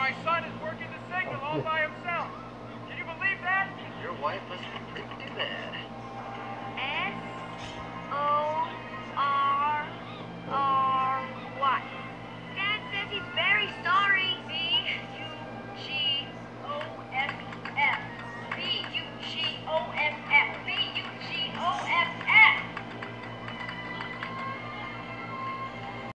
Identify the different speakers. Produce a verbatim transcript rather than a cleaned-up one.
Speaker 1: my son is working the signal all by himself. Can you believe that?
Speaker 2: Your wife must be pretty bad.
Speaker 3: And